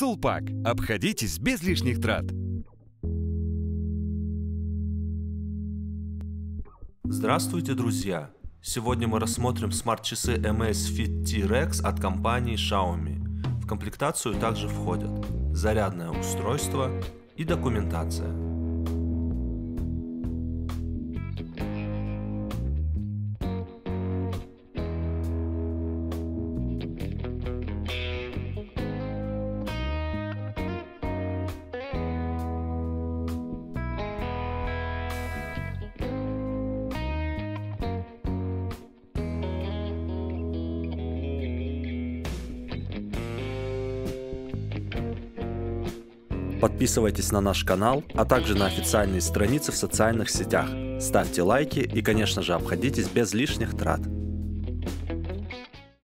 Сулпак. Обходитесь без лишних трат. Здравствуйте, друзья! Сегодня мы рассмотрим смарт-часы Amazfit T-Rex от компании Xiaomi. В комплектацию также входят зарядное устройство и документация. Подписывайтесь на наш канал, а также на официальные страницы в социальных сетях. Ставьте лайки и, конечно же, обходитесь без лишних трат.